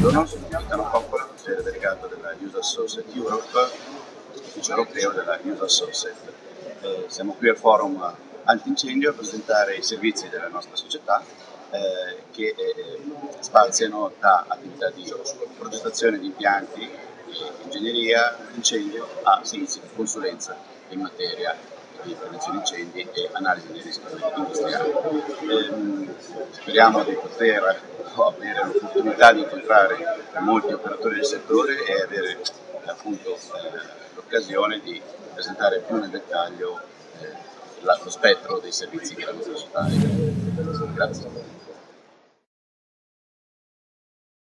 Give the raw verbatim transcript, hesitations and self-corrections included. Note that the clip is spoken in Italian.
Buongiorno, sono Gaetano Coppola, consigliere delegato della Youth Associate Europe, ufficio europeo della Youth Associate. Eh, siamo qui al forum antincendio a presentare i servizi della nostra società eh, che eh, spaziano da attività di progettazione di impianti, di ingegneria, incendio a servizi di consulenza in materia di prevenzione incendi e analisi dei rischi industriali. Eh, speriamo di poter avere l'opportunità di incontrare molti operatori del settore e avere appunto eh, l'occasione di presentare più nel dettaglio eh, la, lo spettro dei servizi che la nostra società ha. Grazie.